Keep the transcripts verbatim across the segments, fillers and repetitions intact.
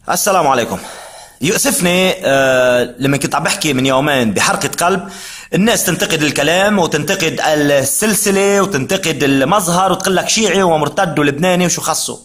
السلام عليكم. يؤسفني آه لما كنت عم بحكي من يومين بحرقة قلب الناس تنتقد الكلام وتنتقد السلسلة وتنتقد المظهر وتقول لك شيعي ومرتد ولبناني وشو خصه.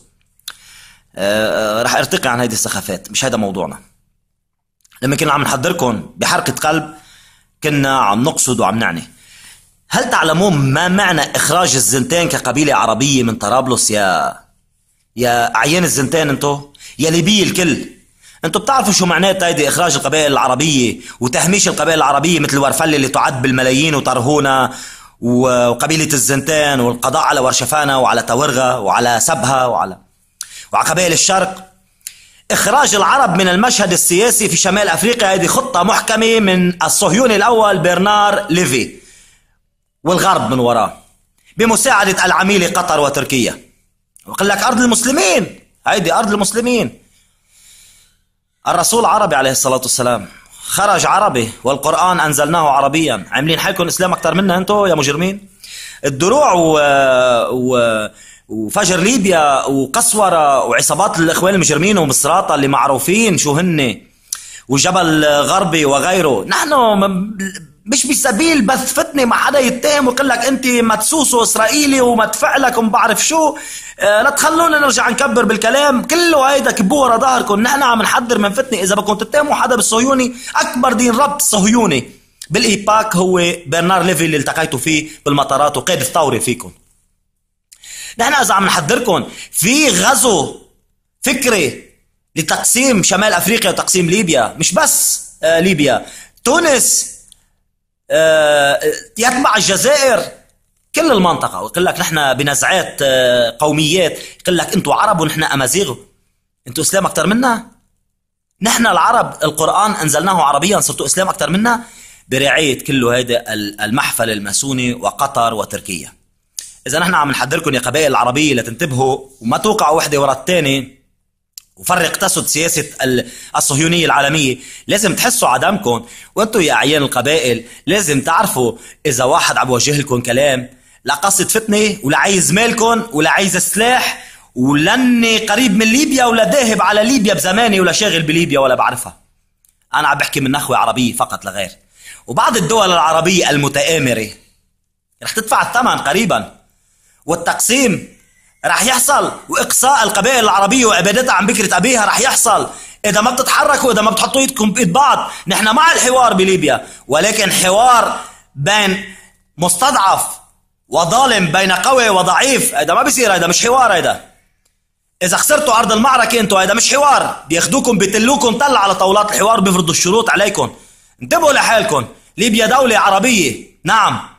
آه رح ارتقي عن هيدي السخافات، مش هذا موضوعنا. لما كنا عم نحضركم بحرقة قلب كنا عم نقصد وعم نعني. هل تعلمون ما معنى إخراج الزنتين كقبيلة عربية من طرابلس يا يا عيان الزنتين؟ انتو يا ليبي الكل، انتو بتعرفوا شو معنات هيدي إخراج القبائل العربية وتهميش القبائل العربية مثل ورفلة اللي تعد بالملايين وطرهونة وقبيلة الزنتين والقضاء على ورشفانة وعلى تورغة وعلى سبها وعلى وعلى قبائل الشرق. إخراج العرب من المشهد السياسي في شمال أفريقيا هذه خطة محكمة من الصهيوني الأول برنار ليفي والغرب من وراه بمساعدة العميلة قطر وتركيا. وقال لك أرض المسلمين، هيدي أرض المسلمين. الرسول عربي عليه الصلاة والسلام، خرج عربي والقرآن أنزلناه عربيا. عاملين حالكم إسلام أكتر منا أنتو يا مجرمين. الدروع و... و... وفجر ليبيا وقسورة وعصابات الإخوان المجرمين ومصراطة اللي معروفين شو هن وجبل غربي وغيره، نحن مش بسبيل بث فتنة مع حدا يتهم ويقول لك انت مدسوس واسرائيلي ومدفع لك وما بعرف شو. اه لا تخلونا نرجع نكبر بالكلام، كله هيدا كبوه ورا ظهركم. نحن عم نحضر من فتنة. اذا بدكم تتهموا حدا بالصهيوني، اكبر دين رب صهيوني بالايباك هو برنار ليفي اللي التقيتوا فيه بالمطارات وقيد الثورة فيكم. نحن اذا عم نحضركم في غزو فكري لتقسيم شمال افريقيا وتقسيم ليبيا، مش بس اه ليبيا، تونس آه يتبع الجزائر، كل المنطقة. ويقول لك نحن بنزعات آه قوميات، يقول لك انتوا عرب ونحن امازيغ، انتوا اسلام اكتر منا. نحن العرب القرآن انزلناه عربيا، صرتوا اسلام اكتر منا برعاية كله هذا المحفل الماسوني وقطر وتركيا. اذا نحن عم نحذركم يا قبائل العربية لتنتبهوا وما توقعوا وحدة ورا الثاني وفرق تسد سياسة الصهيونية العالمية. لازم تحسوا عدمكم، وانتوا يا عيان القبائل لازم تعرفوا إذا واحد عم بوجه لكم كلام لا قصد فتنة ولا عايز مالكم ولا عايز سلاح ولاني قريب من ليبيا ولا ذاهب على ليبيا بزماني ولا شاغل بليبيا ولا بعرفها. أنا عم بحكي من نخوة عربية فقط لا غير. وبعض الدول العربية المتآمرة رح تدفع الثمن قريبا، والتقسيم رح يحصل، واقصاء القبائل العربيه وابادتها عن بكره ابيها رح يحصل اذا ما بتتحركوا، اذا ما بتحطوا ايدكم بايد بعض. نحن مع الحوار بليبيا، ولكن حوار بين مستضعف وظالم بين قوي وضعيف، هذا ما بيصير، هذا مش حوار. هذا اذا خسرتوا ارض المعركه انتوا، هذا مش حوار. بياخدوكم بيتلوكم طلع على طاولات الحوار، بيفرضوا الشروط عليكم. انتبهوا لحالكم. ليبيا دوله عربيه، نعم،